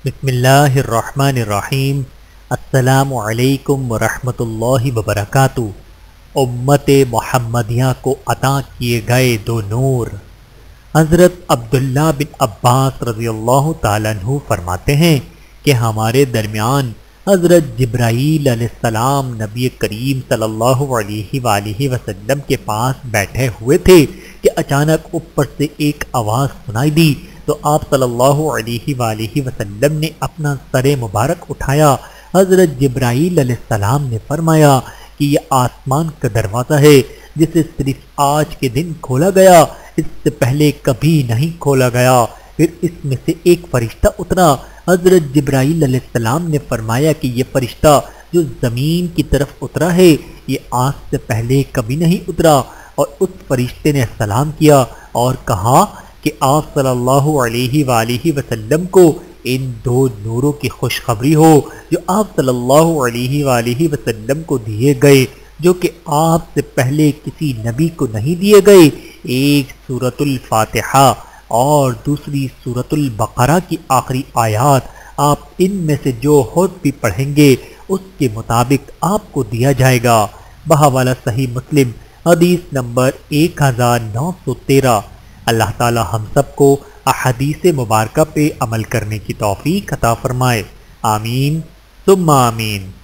بسم اللہ الرحمن الرحیم۔ السلام علیکم ورحمۃ اللہ وبرکاتہ۔ امت محمدیہ کو عطا کیے گئے دو نور۔ حضرت عبداللہ بن عباس رضی اللہ تعالیٰ عنہ فرماتے ہیں کہ ہمارے درمیان حضرت جبرائیل علیہ السلام نبی کریم صلی اللہ علیہ وآلہ وسلم کے پاس بیٹھے ہوئے تھے کہ اچانک اوپر سے ایک آواز سنائی دی تو آپ صلی اللہ علیہ وآلہ وسلم نے اپنا سر مبارک اٹھایا۔ حضرت جبرائیل علیہ السلام نے فرمایا کہ یہ آسمان کا دروازہ ہے جسے صرف آج کے دن کھولا گیا، اس سے پہلے کبھی نہیں کھولا گیا۔ پھر اس میں سے ایک فرشتہ اترا۔ حضرت جبرائیل علیہ السلام نے فرمایا کہ یہ فرشتہ جو زمین کی طرف اترا ہے یہ آج سے پہلے کبھی نہیں اترا، اور اس فرشتے نے سلام کیا اور کہا کہ آپ صلی اللہ علیہ وآلہ وسلم کو ان دو نوروں کی خوشخبری ہو جو آپ صلی اللہ علیہ وآلہ وسلم کو دیے گئے، جو کہ آپ سے پہلے کسی نبی کو نہیں دیے گئے، ایک سورۃ الفاتحہ اور دوسری سورۃ البقرہ کی آخری آیات۔ آپ ان میں سے جو خود بھی پڑھیں گے اس کے مطابق آپ کو دیا جائے گا۔ بحوالہ صحیح مسلم حدیث نمبر 1913۔ اللہ تعالی ہم سب کو احادیث مبارکہ پہ عمل کرنے کی توفیق عطا فرمائے، آمین ثم آمین۔